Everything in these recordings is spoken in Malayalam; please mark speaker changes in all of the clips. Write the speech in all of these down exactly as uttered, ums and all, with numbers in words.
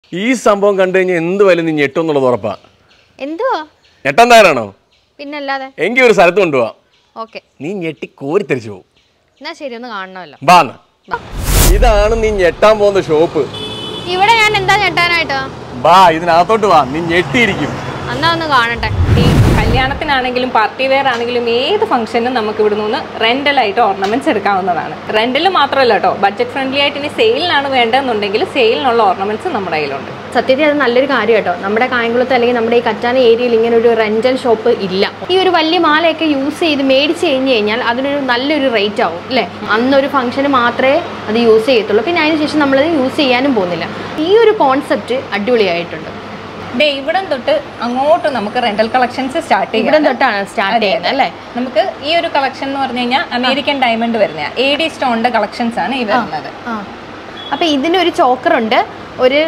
Speaker 1: ഈ സംഭവം കണ്ടു കഴിഞ്ഞാൽ എന്ത് വരും നീ ഞെട്ടുന്നുള്ളത് ഉറപ്പാ.
Speaker 2: എന്തുവാ
Speaker 1: ഞെട്ടെന്താണോ?
Speaker 2: പിന്നല്ലാതെ.
Speaker 1: എങ്കിൽ ഒരു സ്ഥലത്ത് കൊണ്ടുപോവാ.
Speaker 2: ഓക്കെ,
Speaker 1: നീ ഞെട്ടി കോരി തിരിച്ചു പോകും.
Speaker 2: എന്നാ ശരി, ഒന്ന് കാണണമല്ലോ.
Speaker 1: ബാന്ന്. ഇതാണ് നീ ഞെട്ടാൻ പോകുന്ന ഷോപ്പ്.
Speaker 2: ഇവിടെ ഞാൻ എന്താ ഞെട്ടാനായിട്ടോ?
Speaker 1: ബാ, ഇതിനകത്തോട്ട് വാ, നീ ഞെട്ടിയിരിക്കും.
Speaker 2: എന്നാ ഒന്ന് കാണട്ടെ.
Speaker 3: ഈ കല്യാണത്തിനാണെങ്കിലും പാർട്ടി വെയർ ആണെങ്കിലും ഏത് ഫംഗ്ഷനും നമുക്ക് ഇവിടെ നിന്ന് റെന്റലായിട്ട് ഓർണമെന്റ്സ് എടുക്കാവുന്നതാണ്. റെന്റൽ മാത്രമല്ല കേട്ടോ, ബഡ്ജറ്റ് ഫ്രണ്ട്ലി ആയിട്ട് ഇനി സെയിലിനാണ് വേണ്ടതെന്നുണ്ടെങ്കിൽ സെയിലിനുള്ള ഓർണമെന്റ്സ് നമ്മുടെ കയ്യിലുണ്ട്.
Speaker 2: സത്യത്തിൽ അത് നല്ലൊരു കാര്യം കേട്ടോ. നമ്മുടെ കായംകുളത്ത് അല്ലെങ്കിൽ നമ്മുടെ ഈ കറ്റാന ഏരിയയിൽ ഇങ്ങനെ ഒരു റെന്റൽ ഷോപ്പ് ഇല്ല. ഈ ഒരു വലിയ മാലയൊക്കെ യൂസ് ചെയ്ത് മേടിച്ച് കഴിഞ്ഞ് കഴിഞ്ഞാൽ അതിനൊരു നല്ലൊരു റേറ്റ് ആവും അല്ലേ. അന്നൊരു ഫംഗ്ഷന് മാത്രമേ അത് യൂസ് ചെയ്യത്തുള്ളൂ, പിന്നെ അതിനുശേഷം നമ്മളത് യൂസ് ചെയ്യാനും പോകുന്നില്ല. ഈ ഒരു കോൺസെപ്റ്റ് അടിപൊളിയായിട്ടുണ്ട്.
Speaker 3: ഡേ ഇവിടം തൊട്ട് അങ്ങോട്ട് നമുക്ക് റെന്റൽ കളക്ഷൻസ് സ്റ്റാർട്ട് ചെയ്യാം.
Speaker 2: ഇവിടം തൊട്ടാണ് സ്റ്റാർട്ട് ചെയ്യുന്നത് അല്ലേ.
Speaker 3: നമുക്ക് ഈ ഒരു കളക്ഷൻ എന്ന് പറഞ്ഞു കഴിഞ്ഞാൽ അമേരിക്കൻ ഡയമണ്ട് വരുന്ന എ ഡി സ്റ്റോണിന്റെ കളക്ഷൻസ് ആണ് ഈ വരുന്നത്.
Speaker 2: അപ്പൊ ഇതിനൊരു ചോക്കറുണ്ട്, ഒരു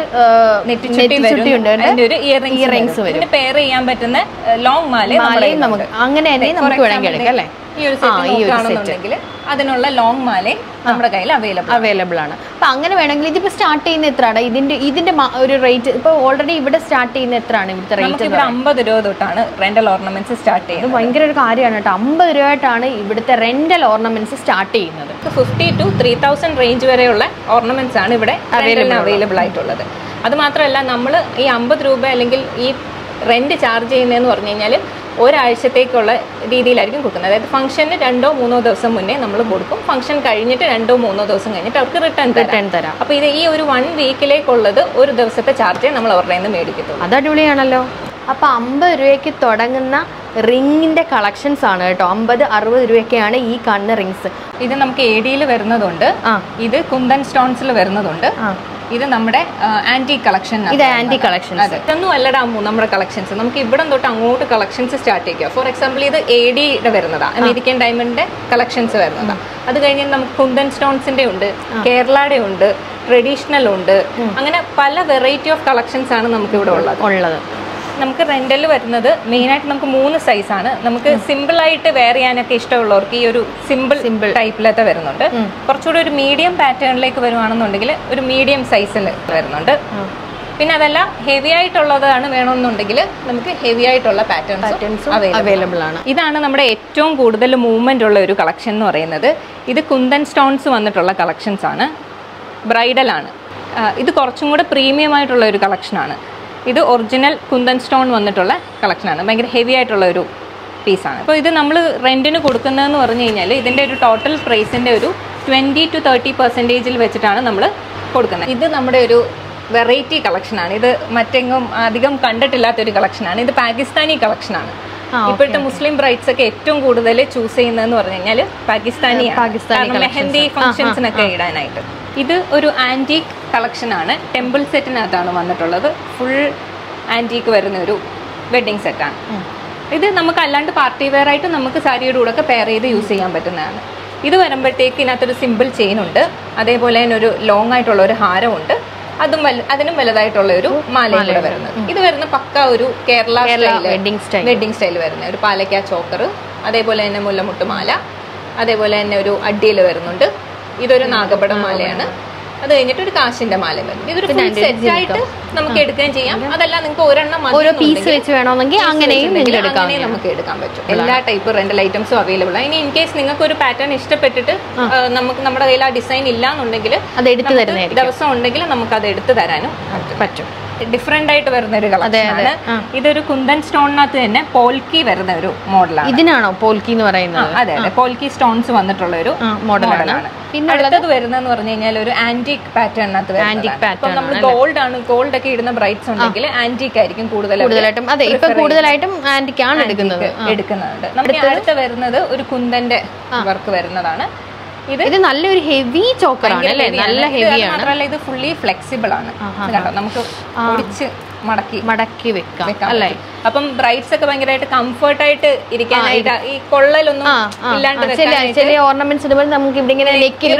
Speaker 3: ഒരു ഇയറിംഗ്സ് വരും, പെയർ ചെയ്യാൻ പറ്റുന്ന ലോങ് മാലയും
Speaker 2: നമുക്ക് അങ്ങനെ തന്നെ നമുക്ക് വേണമെങ്കിൽ എടുക്കാം അല്ലേ.
Speaker 3: ഈ ഒരു സെറ്റ് അതിനുള്ള ലോങ് മാലയും നമ്മുടെ കയ്യിൽ അവൈലബിൾ
Speaker 2: അവൈലബിൾ ആണ്. അപ്പൊ അങ്ങനെ വേണമെങ്കിൽ ഇതിപ്പോ സ്റ്റാർട്ട് ചെയ്യുന്ന എത്രയാണ്? ഇതിന്റെ ഇതിന്റെ ഒരു റേറ്റ് ഇപ്പൊ ഓൾറെഡി ഇവിടെ സ്റ്റാർട്ട് ചെയ്യുന്ന എത്രയാണ് ഇവിടുത്തെ റേറ്റ്?
Speaker 3: ഇവിടെ അമ്പത് രൂപ തൊട്ടാണ് റെന്റൽ ഓർണമെന്റ്സ് സ്റ്റാർട്ട് ചെയ്യുന്നത്.
Speaker 2: ഭയങ്കര ഒരു കാര്യമാണ് കേട്ടോ. അമ്പത് രൂപയായിട്ടാണ് ഇവിടുത്തെ റെന്റൽ ഓർണമെന്റ്സ് സ്റ്റാർട്ട് ചെയ്യുന്നത്.
Speaker 3: Fifty to three thousand range വരെയുള്ള ഓർണമെന്റ്സ് ആണ് ഇവിടെ അവൈലബിൾ ആയിട്ടുള്ളത്. അത് മാത്രമല്ല, നമ്മൾ ഈ അമ്പത് രൂപ അല്ലെങ്കിൽ ഈ റെന്റ് ചാർജ് ചെയ്യുന്നതെന്ന് പറഞ്ഞു കഴിഞ്ഞാൽ ഒരാഴ്ചത്തേക്കുള്ള രീതിയിലായിരിക്കും കൊടുക്കുന്നത്. അതായത് ഫംഗ്ഷന് രണ്ടോ മൂന്നോ ദിവസം മുന്നേ നമ്മൾ കൊടുക്കും. ഫംഗ്ഷൻ കഴിഞ്ഞിട്ട് രണ്ടോ മൂന്നോ ദിവസം കഴിഞ്ഞിട്ട് അവർക്ക് റിട്ടേൺ റിട്ടേൺ തരാം. അപ്പോൾ ഇത് ഈ ഒരു വൺ വീക്കിലേക്കുള്ളത് ഒരു ദിവസത്തെ ചാർജ് നമ്മൾ അവരുടെ നിന്ന് മേടിക്കത്തുള്ളൂ.
Speaker 2: അത് അടിപൊളിയാണല്ലോ. അപ്പോൾ അമ്പത് രൂപയ്ക്ക് തുടങ്ങുന്ന റിങ്ങിന്റെ കളക്ഷൻസ് ആണ് കേട്ടോ. അമ്പത് അറുപത് രൂപയ്ക്കാണ് ഈ കാണുന്ന റിങ്സ്.
Speaker 3: ഇത് നമുക്ക് എ ഡിയിൽ വരുന്നതുണ്ട്, ഇത് കുന്ദൻ സ്റ്റോൺസിൽ വരുന്നതുണ്ട്, ഇത് നമ്മുടെ ആന്റി കളക്ഷൻ.
Speaker 2: ഇത് ആന്റി കളക്ഷൻ.
Speaker 3: ഇതൊന്നും അല്ലടാ നമ്മുടെ കളക്ഷൻസ്. നമുക്ക് ഇവിടെ തൊട്ട് അങ്ങോട്ട് കളക്ഷൻസ് സ്റ്റാർട്ട് ചെയ്യാം. ഫോർ എക്സാമ്പിൾ ഇത് എ ഡിയുടെ വരുന്നതാണ്, അമേരിക്കൻ ഡയമണ്ടിന്റെ കളക്ഷൻസ് വരുന്നതാണ്. അത് കഴിഞ്ഞ് നമുക്ക് കുന്ദൻ സ്റ്റോൺസിന്റെ ഉണ്ട്, കേരളയുടെ ഉണ്ട്, ട്രഡീഷണൽ ഉണ്ട്. അങ്ങനെ പല വെറൈറ്റി ഓഫ് കളക്ഷൻസ് ആണ് നമുക്ക് ഇവിടെ ഉള്ളത് ഉള്ളത് നമുക്ക് റെന്റൽ വരുന്നത് മെയിനായിട്ട് നമുക്ക് മൂന്ന് സൈസാണ്. നമുക്ക് സിമ്പിൾ ആയിട്ട് വെയർ ചെയ്യാനൊക്കെ ഇഷ്ടമുള്ളവർക്ക് ഈ ഒരു സിമ്പിൾ സിമ്പിൾ ടൈപ്പിലത്തെ വരുന്നുണ്ട്. കുറച്ചുകൂടി ഒരു മീഡിയം പാറ്റേണിലേക്ക് വരുവാണെന്നുണ്ടെങ്കിൽ ഒരു മീഡിയം സൈസിൽ വരുന്നുണ്ട്. പിന്നെ അതല്ല ഹെവി ആയിട്ടുള്ളതാണ് വേണമെന്നുണ്ടെങ്കിൽ നമുക്ക് ഹെവി ആയിട്ടുള്ള പാറ്റേൺസ് അവൈലബിൾ ആണ്. ഇതാണ് നമ്മുടെ ഏറ്റവും കൂടുതൽ മൂവ്മെന്റ് ഉള്ള ഒരു കളക്ഷൻ എന്ന് പറയുന്നത്. ഇത് കുന്ദൻ സ്റ്റോൺസ് വന്നിട്ടുള്ള കളക്ഷൻസ് ആണ്, ബ്രൈഡൽ ആണ്. ഇത് കുറച്ചും കൂടെ പ്രീമിയം ആയിട്ടുള്ള ഒരു കളക്ഷനാണ്. ഇത് ഒറിജിനൽ കുന്ദൻ സ്റ്റോൺ വന്നിട്ടുള്ള കളക്ഷനാണ്, ഭയങ്കര ഹെവി ആയിട്ടുള്ള ഒരു പീസാണ്. അപ്പോൾ ഇത് നമ്മൾ റെൻറ്റിന് കൊടുക്കുന്നതെന്ന് പറഞ്ഞു കഴിഞ്ഞാൽ ഇതിൻ്റെ ഒരു ടോട്ടൽ പ്രൈസിൻ്റെ ഒരു ട്വൻറ്റി ടു തേർട്ടി പെർസെൻറ്റേജിൽ വെച്ചിട്ടാണ് നമ്മൾ കൊടുക്കുന്നത്. ഇത് നമ്മുടെ ഒരു വെറൈറ്റി കളക്ഷനാണ്. ഇത് മറ്റെങ്ങും അധികം കണ്ടിട്ടില്ലാത്തൊരു കളക്ഷനാണ്. ഇത് പാകിസ്ഥാനി കളക്ഷനാണ്. ഇപ്പോഴത്തെ മുസ്ലിം ബ്രൈഡ്സ് ഒക്കെ ഏറ്റവും കൂടുതൽ ചൂസ് ചെയ്യുന്നതെന്ന് പറഞ്ഞു കഴിഞ്ഞാൽ പാകിസ്ഥാനി മെഹന്തി ഫംഗ്ഷൻസിനൊക്കെ ഇടാനായിട്ട്. ഇത് ഒരു ആൻറ്റീക്ക് കളക്ഷനാണ്, ടെമ്പിൾ സെറ്റിനകത്താണ് വന്നിട്ടുള്ളത്. ഫുൾ ആൻറ്റീക്ക് വരുന്ന ഒരു വെഡ്ഡിങ് സെറ്റാണ് ഇത്. നമുക്ക് അല്ലാണ്ട് പാർട്ടി വെയർ ആയിട്ട് നമുക്ക് സാരിയുടെ കൂടെ ഒക്കെ പെയർ ചെയ്ത് യൂസ് ചെയ്യാൻ പറ്റുന്നതാണ്. ഇത് വരുമ്പോഴത്തേക്ക് ഇതിനകത്തൊരു സിമ്പിൾ ചെയിൻ ഉണ്ട്, അതേപോലെ തന്നെ ഒരു ലോങ് ആയിട്ടുള്ള ഒരു ഹാരമുണ്ട്, അതും അതിനും വലുതായിട്ടുള്ള ഒരു മാലയും കൂടെ വരുന്നത്. ഇത് വരുന്ന പക്ക ഒരു Kerala wedding style wedding style വരുന്ന ഒരു പാലക്ക ചോക്കർ, അതേപോലെ തന്നെ മുല്ലമുട്ടുമാല, അതേപോലെ തന്നെ ഒരു അടിയിൽ വരുന്നുണ്ട്. ഇതൊരു നാഗപടം മാലയാണ്. അത് കഴിഞ്ഞിട്ട് ഒരു കാശിന്റെ മാല വരും. ഇതൊരു സെറ്റ് ആയിട്ട് നമുക്ക് എടുക്കുകയും ചെയ്യാം. അതല്ല നിങ്ങൾക്ക് ഒരെണ്ണം ഓരോ പീസ് വെച്ച് വേണമെങ്കിൽ അങ്ങനെയും നമുക്ക് എടുക്കാൻ പറ്റും. എല്ലാ ടൈപ്പ് റെന്റൽ ഐറ്റംസും അവൈലബിൾ ആണ്. ഇനി ഇൻ കേസ് നിങ്ങൾക്ക് ഒരു പാറ്റേൺ ഇഷ്ടപ്പെട്ടിട്ട് നമുക്ക് നമ്മുടെ കയ്യിൽ ആ ഡിസൈൻ ഇല്ലാന്നുണ്ടെങ്കിൽ അത് എടുത്തു തരുന്ന ദിവസം ഉണ്ടെങ്കിൽ നമുക്ക് അത് എടുത്തു തരാനും പറ്റും. ഡിഫറെന്റ് ആയിട്ട് വരുന്ന ഒരു കളക്ഷനാണ്. ഇതൊരു കുന്ദൻ സ്റ്റോണിനകത്ത് തന്നെ പോൽക്കി വരുന്ന ഒരു മോഡലാണ്.
Speaker 2: ഇതിനാണോ പോൽക്കി എന്ന് പറയുന്നത്?
Speaker 3: അതെ അതെ, പോൽക്കി സ്റ്റോൺസ് വന്നിട്ടുള്ള ഒരു മോഡലാണ്. പിന്നെ അടുത്തത് വരുന്നതെന്ന് പറഞ്ഞു കഴിഞ്ഞാൽ ഒരു ആന്റിക് പാറ്റേണിനകത്ത് വരുന്നത്. നമ്മൾ ഗോൾഡ് ആണ്, ഗോൾഡ് ഒക്കെ ഇടുന്ന ബ്രൈഡ്സ് ഉണ്ടെങ്കിൽ ആന്റിക് ആയിരിക്കും കൂടുതലായിട്ടും.
Speaker 2: അതെ, ഇപ്പൊ കൂടുതലായിട്ടും ആന്റിക് ആണ് എടുക്കുന്നത്
Speaker 3: എടുക്കുന്നുണ്ട്. നമ്മുടെ അടുത്ത് വരുന്നത് ഒരു കുന്തന്റെ വർക്ക് വരുന്നതാണ്.
Speaker 2: ഇത് നല്ലൊരു ഹെവി ചോക്കറാണ് അല്ലേ, നല്ല ഹെവിയാണ്.
Speaker 3: മാത്രമല്ല ഇത് ഫുള്ളി ഫ്ലെക്സിബിൾ ആണ്. നമുക്ക് ഒടിച്ച് മടക്കി
Speaker 2: മടക്കി വെക്കാം അല്ലേ.
Speaker 3: അപ്പം ബ്രൈഡ്സ് ഒക്കെ ഭയങ്കരമായിട്ട് കംഫർട്ടായിട്ട് ഇരിക്കാനായിട്ട് ഈ കൊള്ളലൊന്നും ഇല്ലാണ്ട്
Speaker 2: ചില ഓർണമെന്റ്സ് ഇടുമ്പോൾ നമുക്ക് ഇവിടെ ഇങ്ങനെ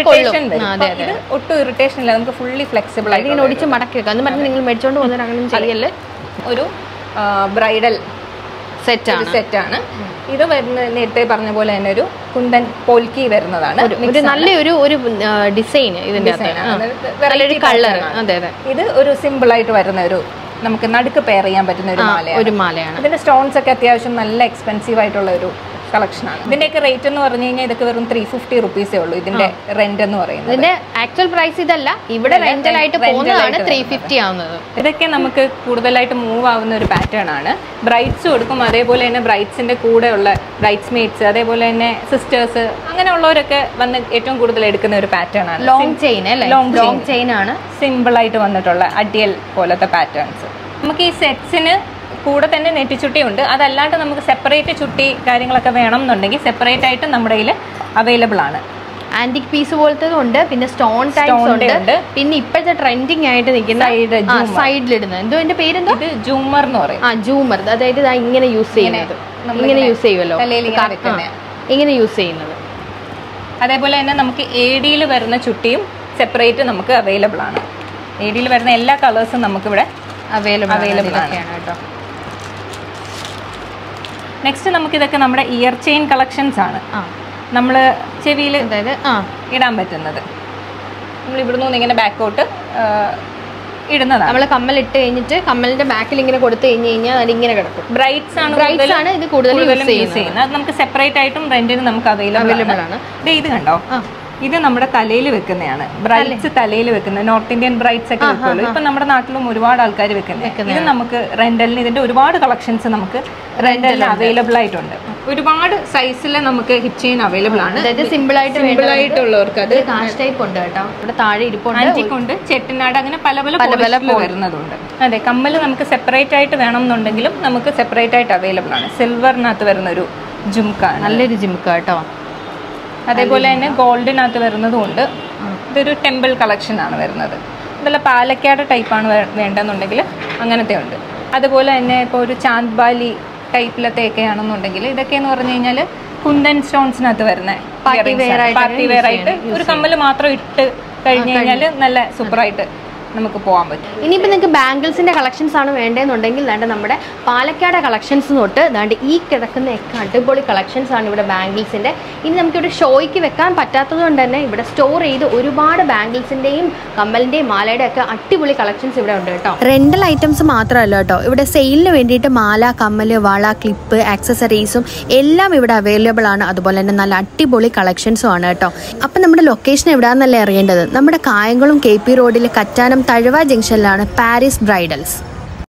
Speaker 3: ഒട്ടും ഇറിറ്റേഷൻ ഇല്ല. നമുക്ക് ഫുള്ളി ഫ്ലെക്സിബിൾ ആയിട്ട്
Speaker 2: ഇങ്ങനെ ഒടിച്ച് മടക്കി വെക്കാം. എന്ന് പറഞ്ഞാൽ നിങ്ങൾ മേടിച്ചോണ്ട് പോകുന്നവർ അങ്ങനെ ചെയ്യല്ലേ.
Speaker 3: ഒരു ബ്രൈഡൽ
Speaker 2: സെറ്റാണ്
Speaker 3: സെറ്റാണ്. ഇത് വരുന്ന നേരത്തെ പറഞ്ഞ പോലെ തന്നെ ഒരു കുന്തൻ പോൽക്കി വരുന്നതാണ്.
Speaker 2: ഒരു നല്ലൊരു ഒരു ഡിസൈൻ ഇതിന്റെ നല്ലൊരു കളർ. അതെ അതെ.
Speaker 3: ഇത് ഒരു സിമ്പിൾ ആയിട്ട് വരുന്ന ഒരു നമുക്ക് നടുക്ക് പെയർ ചെയ്യാൻ പറ്റുന്ന ഒരു മാലയാണ്.
Speaker 2: ഒരു മാലയാണ്.
Speaker 3: ഇതിന്റെ സ്റ്റോൺസ് ഒക്കെ അത്യാവശ്യം നല്ല എക്സ്പെൻസീവ് ആയിട്ടുള്ള ഒരു കളക്ഷനാണ്. ഇതിന്റെയൊക്കെ റേറ്റ് എന്ന് പറഞ്ഞു കഴിഞ്ഞാൽ ഇതൊക്കെ വെറും ത്രീ ഫിഫ്റ്റി റുപ്പീസേ ഉള്ളൂ ഇതിന്റെ റെന്റ് എന്ന് പറയുന്നത്.
Speaker 2: ഇതിന്റെ ആക്ച്വൽ പ്രൈസ് ഇതല്ല, ഇവിടെ റെന്റൽ ആയിട്ട് പോകുന്നതാണ് ത്രീ ഫിഫ്റ്റി ആവുന്നത്.
Speaker 3: ഇതൊക്കെ നമുക്ക് കൂടുതലായിട്ട് മൂവ് ആവുന്ന ഒരു പാറ്റേൺ ആണ്. ബ്രൈറ്റ്സ് കൊടുക്കും, അതേപോലെ തന്നെ ബ്രൈറ്റ്സിന്റെ കൂടെയുള്ള ബ്രൈറ്റ്സ് മേറ്റ്സ്, അതേപോലെ തന്നെ സിസ്റ്റേഴ്സ്, അങ്ങനെയുള്ളവരൊക്കെ വന്ന് ഏറ്റവും കൂടുതൽ എടുക്കുന്ന ഒരു പാറ്റേൺ ആണ്.
Speaker 2: ലോങ് ചെയിൻ അല്ലേ? ലോങ് ചെയിൻ ആണ്
Speaker 3: സിമ്പിൾ ആയിട്ട് വന്നിട്ടുള്ള അഡിയൽ പോലത്തെ പാറ്റേൺസ്. നമുക്ക് ഈ സെറ്റ്സിന് കൂടെ തന്നെ നെറ്റിച്ചുട്ടി ഉണ്ട്. അതല്ലാണ്ട് നമുക്ക് സെപ്പറേറ്റ് ചുട്ടി കാര്യങ്ങളൊക്കെ വേണം എന്നുണ്ടെങ്കിൽ സെപ്പറേറ്റ് ആയിട്ട് നമ്മുടെ കയ്യിൽ അവൈലബിൾ ആണ്.
Speaker 2: ആന്റിക് പീസ് പോലത്തതും ഉണ്ട്, പിന്നെ സ്റ്റോൺ ടൈപ്സ് ഉണ്ട്, പിന്നെ ഇപ്പോഴത്തെ ട്രെൻഡിങ് ആയിട്ട് നിൽക്കുന്ന സൈഡിലിടുന്നത് എന്തോ എന്റെ പേരെന്തോ
Speaker 3: ഇത് ജൂമർ എന്ന് പറയും.
Speaker 2: ആ ജൂമർ, അതായത് ഇങ്ങനെ യൂസ് ചെയ്യുന്നത്, ഇങ്ങനെ യൂസ് ചെയ്യുമല്ലോ, ഇങ്ങനെ യൂസ് ചെയ്യുന്നത്.
Speaker 3: അതേപോലെ തന്നെ നമുക്ക് എ ഡിയിൽ വരുന്ന ചുട്ടിയും സെപ്പറേറ്റ് നമുക്ക് അവൈലബിൾ ആണ്. എ ഡിയിൽ വരുന്ന എല്ലാ കളേഴ്സും നമുക്കിവിടെ അവൈലബിൾ അവൈലബിൾ ആണ് കേട്ടോ. നെക്സ്റ്റ് നമുക്ക് ഇതൊക്കെ നമ്മുടെ ഇയർ ചെയിൻ കളക്ഷൻസ് ആണ്. നമ്മൾ ചെവിയിൽ
Speaker 2: അതായത്
Speaker 3: ഇടാൻ പറ്റുന്നത്. നമ്മൾ ഇവിടുന്ന് ഇങ്ങനെ ബാക്കോട്ട് ഇടുന്നതാണ്.
Speaker 2: നമ്മൾ കമ്മൽ ഇട്ട് കഴിഞ്ഞിട്ട് കമ്മലിന്റെ ബാക്കിൽ ഇങ്ങനെ കൊടുത്തു കഴിഞ്ഞ് കഴിഞ്ഞാൽ അത് ഇങ്ങനെ കിടക്കും.
Speaker 3: ബ്രൈറ്റ്സ് ആണ്
Speaker 2: ബ്രൈറ്റ്സ് ആണ് ഇത് കൂടുതൽ യൂസ് ചെയ്യുന്നത്.
Speaker 3: അത് നമുക്ക് സെപ്പറേറ്റ് ആയിട്ടും റെന്റിന് നമുക്ക് അവൈലബിൾ ആണ്. ഇത് കണ്ടോ, ഇത് നമ്മുടെ തലയിൽ വെക്കുന്നതാണ്. ബ്രൈറ്റ്സ് തലയിൽ വെക്കുന്നത് നോർത്ത് ഇന്ത്യൻ ബ്രൈറ്റ്സ് ഒക്കെ വെക്കുമല്ലോ. ഇപ്പൊ നമ്മുടെ നാട്ടിലും ഒരുപാട് ആൾക്കാർ വെക്കുന്നത്. ഇത് നമുക്ക് റെന്റലിന് ഇതിന്റെ ഒരുപാട് കളക്ഷൻസ് നമുക്ക് റെന്റലിന് അവൈലബിൾ ആയിട്ടുണ്ട്. ഒരുപാട് സൈസിൽ നമുക്ക് ഹിപ്പ് ചെയിൻ അവൈലബിൾ ആണ്.
Speaker 2: അതായത് സിമ്പിൾ ആയിട്ട്
Speaker 3: സിമ്പിൾ ആയിട്ടുള്ളവർക്ക് അത്
Speaker 2: കാഷ് ടൈപ്പ് ഉണ്ട് കേട്ടോ. ഇവിടെ താഴെ ഇരിപ്പുണ്ട്,
Speaker 3: ആന്റിക്കുണ്ട്, ചെട്ടിനാട്, അങ്ങനെ പല പല പല വരുന്നതുണ്ട്. അതെ, കമ്മൽ നമുക്ക് സെപ്പറേറ്റ് ആയിട്ട് വേണം എന്നുണ്ടെങ്കിലും നമുക്ക് സെപ്പറേറ്റ് ആയിട്ട് അവൈലബിൾ ആണ്. സിൽവറിനകത്ത് വരുന്ന ഒരു ജുംക്ക, നല്ലൊരു ജുംക്ക കേട്ടോ. അതേപോലെ തന്നെ ഗോൾഡിനകത്ത് വരുന്നതും ഉണ്ട്. ഇതൊരു ടെമ്പിൾ കളക്ഷൻ ആണ് വരുന്നത്. ഇതെല്ലാം പാലക്കാട് ടൈപ്പാണ് വേണ്ടെന്നുണ്ടെങ്കിൽ അങ്ങനത്തെ ഉണ്ട്. അതുപോലെ തന്നെ ഇപ്പോൾ ഒരു ചാന്ദ്ബാലി ടൈപ്പിലത്തെയൊക്കെ ആണെന്നുണ്ടെങ്കിൽ ഇതൊക്കെ എന്ന് പറഞ്ഞു കഴിഞ്ഞാൽ കുന്തൻ സ്റ്റോൺസിനകത്ത് വരുന്ന പാർട്ടി വെയർ ആയിട്ട് ഒരു കമ്മൽ മാത്രം ഇട്ട് കഴിഞ്ഞ് കഴിഞ്ഞാൽ നല്ല സൂപ്പറായിട്ട് നമുക്ക് പോകാൻ പറ്റും.
Speaker 2: ഇനിയിപ്പോൾ നിങ്ങൾക്ക് ബാംഗിൾസിൻ്റെ കളക്ഷൻസ് ആണ് വേണ്ടതെന്നുണ്ടെങ്കിൽ ദാണ്ട് നമ്മുടെ പാലക്കാട് കളക്ഷൻസ് തൊട്ട് ദാണ്ട് ഈ കിടക്കുന്ന ഒക്കെ അടിപൊളി കളക്ഷൻസ് ആണ് ഇവിടെ ബാംഗിൾസിൻ്റെ. ഇനി നമുക്കിവിടെ ഷോയ്ക്ക് വെക്കാൻ പറ്റാത്തത് കൊണ്ട് തന്നെ ഇവിടെ സ്റ്റോർ ചെയ്ത് ഒരുപാട് ബാംഗിൾസിൻ്റെയും കമ്മലിൻ്റെയും മാലയുടെ ഒക്കെ അടിപൊളി കളക്ഷൻസ് ഇവിടെ ഉണ്ട് കേട്ടോ. റെൻ്റൽ ഐറ്റംസ് മാത്രമല്ല കേട്ടോ, ഇവിടെ സെയിലിന് വേണ്ടിയിട്ട് മാല, കമ്മൽ, വള, ക്ലിപ്പ്, ആക്സസറീസും എല്ലാം ഇവിടെ അവൈലബിൾ ആണ്. അതുപോലെ തന്നെ നല്ല അടിപൊളി കളക്ഷൻസും ആണ് കേട്ടോ. അപ്പം നമ്മുടെ ലൊക്കേഷൻ എവിടെയാണെന്നല്ലേ അറിയേണ്ടത്. നമ്മുടെ കായംകുളം കെ പി റോഡിലെ കറ്റാനം തഴവ ജംഗ്ഷനിലാണ് പാരീസ് ബ്രൈഡൽസ്.